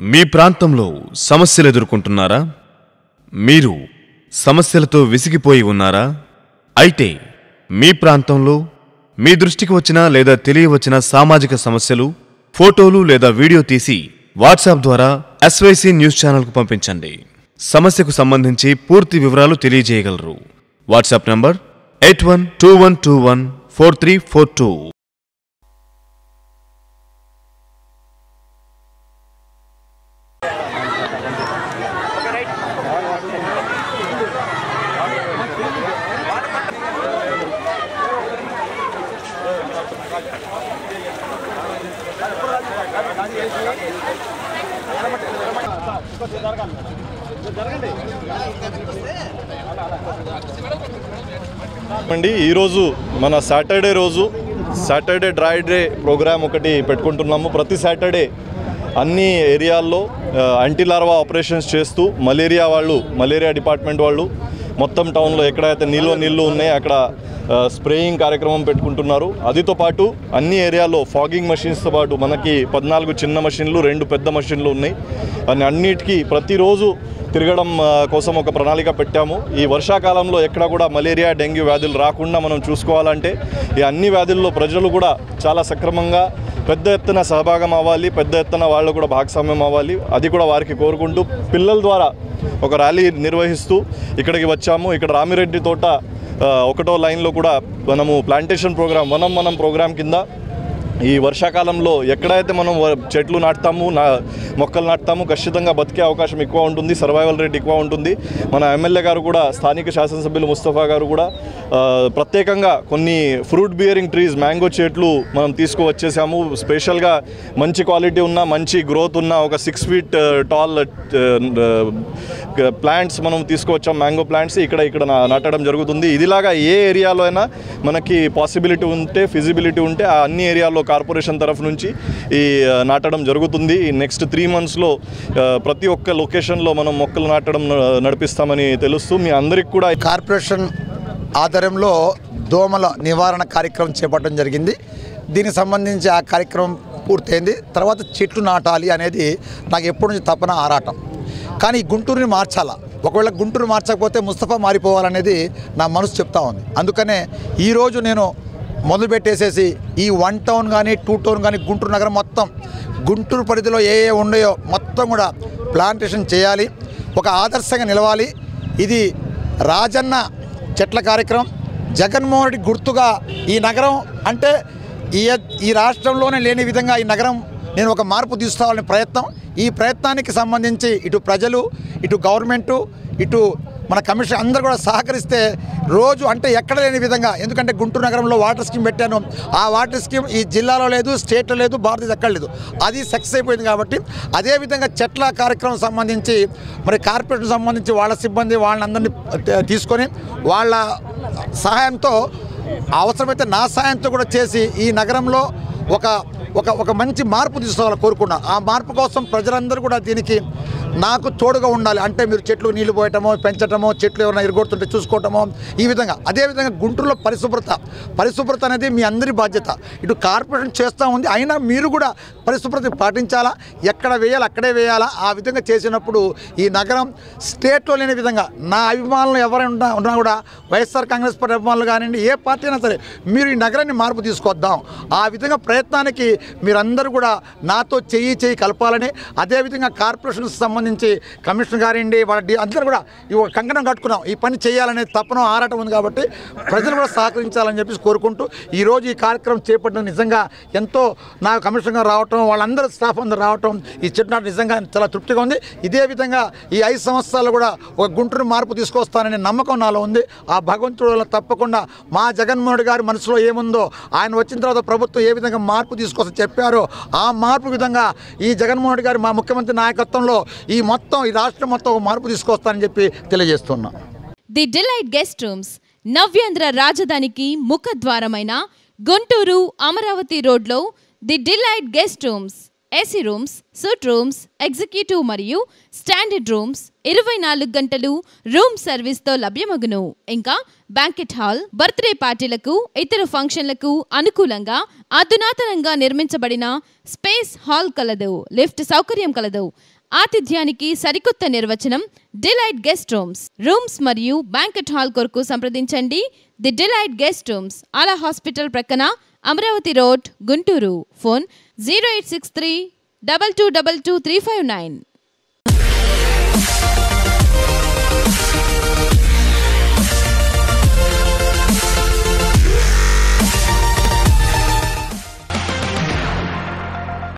మీ ప్రాంతంలో సమస్యలు ఎదుర్కొంటున్నారా? మీరు సమస్యలతో విసిగిపోయి ఉన్నారా? అయితే మీ ప్రాంతంలో మీ దృష్టికి వచ్చిన లేదా తెలియవచ్చిన సామాజిక సమస్యలు ఫోటోలు లేదా వీడియో తీసి వాట్సాప్ ద్వారా ఎస్వైసీ న్యూస్ ఛానల్కు పంపించండి. సమస్యకు సంబంధించి పూర్తి వివరాలు తెలియజేయగలరు. WhatsApp number 8121214342. అండి ఈరోజు మన సాటర్డే రోజు సాటర్డే డ్రై డే ప్రోగ్రామ్ ఒకటి పెట్టుకుంటున్నాము. ప్రతి సాటర్డే అన్ని ఏరియాల్లో యాంటీ లార్వా ఆపరేషన్స్ చేస్తూ మలేరియా డిపార్ట్మెంట్ వాళ్ళు మొత్తం టౌన్లో ఎక్కడైతే నీళ్ళు ఉన్నాయి అక్కడ స్ప్రేయింగ్ కార్యక్రమం పెట్టుకుంటున్నారు. అదితో పాటు అన్ని ఏరియాలో ఫాగింగ్ మెషిన్స్తో పాటు మనకి 14 చిన్న మెషిన్లు 2 పెద్ద మెషిన్లు ఉన్నాయి. అన్నిటికీ ప్రతిరోజు తిరగడం కోసం ఒక ప్రణాళిక పెట్టాము. ఈ వర్షాకాలంలో ఎక్కడ కూడా మలేరియా డెంగ్యూ వ్యాధులు రాకుండా మనం చూసుకోవాలంటే ఈ అన్ని వ్యాధుల్లో ప్రజలు కూడా చాలా సక్రమంగా పెద్ద ఎత్తున సహభాగం అవ్వాలి, పెద్ద ఎత్తున వాళ్ళు కూడా భాగస్వామ్యం అవ్వాలి. అది కూడా వారికి కోరుకుంటూ పిల్లల ద్వారా ఒక ర్యాలీ నిర్వహిస్తూ ఇక్కడికి వచ్చాము. ఇక్కడ రామిరెడ్డి తోట 1వ లైన్లో కూడా మనము ప్లాంటేషన్ ప్రోగ్రామ్ మనం ప్రోగ్రాం కింద ఈ వర్షాకాలంలో ఎక్కడైతే మనం చెట్లు నాటుతాము మొక్కలు నాటుతాము ఖచ్చితంగా బతికే అవకాశం ఎక్కువ ఉంటుంది, సర్వైవల్ రేట్ ఎక్కువ ఉంటుంది. మన ఎమ్మెల్యే గారు కూడా స్థానిక శాసనసభ్యులు ముస్తఫా గారు కూడా ప్రత్యేకంగా కొన్ని ఫ్రూట్ బియరింగ్ ట్రీస్ మ్యాంగో చెట్లు మనం తీసుకువచ్చేసాము. స్పెషల్గా మంచి క్వాలిటీ ఉన్న మంచి గ్రోత్ ఉన్న ఒక 6 feet టాల్ ప్లాంట్స్ మనం తీసుకువచ్చాం. మ్యాంగో ప్లాంట్స్ ఇక్కడ నాటడం జరుగుతుంది. ఇదిలాగా ఏ ఏరియాలో అయినా మనకి పాసిబిలిటీ ఉంటే ఫిజిబిలిటీ ఉంటే ఆ అన్ని ఏరియాలో కార్పొరేషన్ తరఫు నుంచి ఈ నాటడం జరుగుతుంది. ఈ నెక్స్ట్ 3 monthsలో ప్రతి ఒక్క లొకేషన్లో మనం మొక్కలు నాటడం నడిపిస్తామని తెలుస్తూ మీ అందరికి కూడా కార్పొరేషన్ ఆధ్వర్యంలో దోమల నివారణ కార్యక్రమం చేపట్టడం జరిగింది. దీనికి సంబంధించి ఆ కార్యక్రమం పూర్తయింది. తర్వాత చెట్లు నాటాలి అనేది నాకు ఎప్పటి నుంచి తపన ఆరాటం. కానీ గుంటూరుని మార్చాలా, ఒకవేళ గుంటూరు మార్చకపోతే ముస్తఫా మారిపోవాలనేది నా మనసు చెప్తా ఉంది. అందుకనే ఈరోజు నేను మొదలుపెట్టేసేసి ఈ 1 town కానీ 2 town కానీ గుంటూరు నగరం మొత్తం గుంటూరు పరిధిలో ఏ ఉన్నాయో మొత్తం కూడా ప్లాంటేషన్ చేయాలి, ఒక ఆదర్శంగా నిలవాలి. ఇది రాజన్న చెట్ల కార్యక్రమం, జగన్మోహన్ రెడ్డి గుర్తుగా ఈ నగరం అంటే ఈ రాష్ట్రంలోనే లేని విధంగా ఈ నగరం నేను ఒక మార్పు తీసుకురావాలనే ప్రయత్నం. ఈ ప్రయత్నానికి సంబంధించి ఇటు ప్రజలు, ఇటు గవర్నమెంటు, ఇటు మన కమిషన్ అందరూ కూడా సహకరిస్తే రోజు అంటే ఎక్కడ లేని విధంగా, ఎందుకంటే గుంటూరు నగరంలో వాటర్ స్కీమ్ పెట్టాను. ఆ వాటర్ స్కీమ్ ఈ జిల్లాలో లేదు, స్టేట్లో లేదు, భారతదేశం ఎక్కడ లేదు. అది సక్సెస్ అయిపోయింది. కాబట్టి అదేవిధంగా చెట్ల కార్యక్రమం సంబంధించి మరి కార్పొరేషన్ సంబంధించి వాళ్ళ సిబ్బంది వాళ్ళందరినీ తీసుకొని వాళ్ళ సహాయంతో అవసరమైతే నా సహాయంతో కూడా చేసి ఈ నగరంలో ఒక మంచి మార్పు తీసుకోవాలని కోరుకున్నా. ఆ మార్పు కోసం ప్రజలందరూ కూడా దీనికి నాకు తోడుగా ఉండాలి. అంటే మీరు చెట్లు నీళ్లు పోయటమో పెంచటమో, చెట్లు ఎవరైనా ఎరగొడుతుంటే చూసుకోవటమో, ఈ విధంగా. అదేవిధంగా గుంటూరులో పరిశుభ్రత అనేది మీ అందరి బాధ్యత. ఇటు కార్పొరేషన్ చేస్తూ ఉంది, అయినా మీరు కూడా పరిశుభ్రత పాటించాలా, ఎక్కడ వేయాలి అక్కడే వేయాలా. ఆ విధంగా చేసినప్పుడు ఈ నగరం స్టేట్లో లేని విధంగా నా అభిమానులు ఎవరైనా ఉన్నా కూడా వైఎస్ఆర్ కాంగ్రెస్ పార్టీ అభిమానులు కానివ్వండి, ఏ పార్టీ అయినా సరే మీరు ఈ నగరాన్ని మార్పు తీసుకొద్దాం. ఆ విధంగా ప్రయత్నానికి మీరందరూ కూడా నాతో చెయ్యి కలపాలని, అదేవిధంగా కార్పొరేషన్కి సంబంధించి కమిషనర్ గారండి అందరూ కూడా కంకణం కట్టుకున్నాం, ఈ పని చేయాలనే తపన ఆరాటం ఉంది. కాబట్టి ప్రజలు కూడా సహకరించాలని చెప్పేసి కోరుకుంటూ ఈరోజు ఈ కార్యక్రమం చేపట్టడం నిజంగా ఎంతో నా కమిషనర్ గారు రావటం, వాళ్ళందరూ స్టాఫ్ అందరూ రావటం, ఈ చెట్టు నిజంగా చాలా తృప్తిగా ఉంది. ఇదే విధంగా ఈ 5 సంవత్సరాలు కూడా ఒక గుంటూరు మార్పు తీసుకొస్తాననే నమ్మకం నాలో ఉంది. ఆ భగవంతుడు తప్పకుండా మా జగన్మోహన్ రెడ్డి గారి మనసులో ఏముందో, ఆయన వచ్చిన తర్వాత ప్రభుత్వం ఏ విధంగా మార్పు తీసుకొస్తా చెప్పారో ఆ మార్పు విధంగా ఈ జగన్మోహన్ రెడ్డి గారు మా ముఖ్యమంత్రి నాయకత్వంలో ఈ రాష్ట్రం మొత్తం మార్పు తీసుకొస్తానని చెప్పి తెలియజేస్తున్నాం. ది డిలైట్ గెస్ట్ రూమ్స్ నవ్యాంధ్ర రాజధానికి ముఖద్వారమైన గుంటూరు అమరావతి రోడ్లో the Delight Guest Rooms AC rooms, suite rooms, executive మరియు స్టాండర్డ్ రూమ్స్ 24 గంటలు రూమ్ సర్వీస్తో లభ్యమగును. ఇంకా బ్యాంకెట్ హాల్, బర్త్డే పార్టీలకు, ఇతర ఫంక్షన్లకు అనుకూలంగా అధునాతనంగా నిర్మించబడిన స్పేస్ హాల్ కలదు. లిఫ్ట్ సౌకర్యం కలదు. ఆతిథ్యానికి సరికొత్త నిర్వచనం డిలైట్ గెస్ట్ రూమ్స్. రూమ్స్ మరియు బ్యాంకెట్ హాల్ కొరకు సంప్రదించండి. ది డిలైట్ గెస్ట్ రూమ్స్, ఆలా హాస్పిటల్ ప్రక్కన, అమరావతి రోడ్, గుంటూరు. ఫోన్ 0863 2222 359.